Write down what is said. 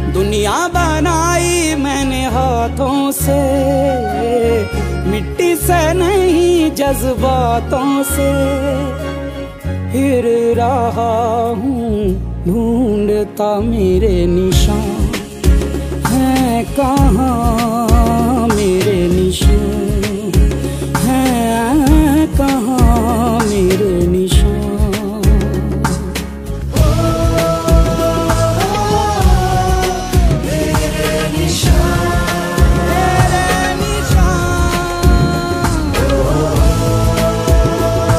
दुनिया बनाई मैंने हाथों से, मिट्टी से नहीं जज्बातों से। फिर रहा हूँ ढूंढता मेरे निशान हैं कहाँ।